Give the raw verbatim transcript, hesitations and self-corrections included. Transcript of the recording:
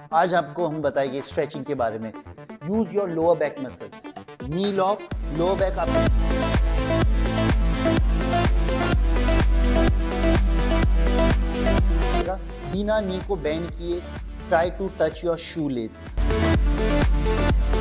आज आपको हम बताएंगे स्ट्रेचिंग के बारे में। Use your lower back muscle, knee lock, lower back आप बिना नी को बेंड किए try to touch your shoe less.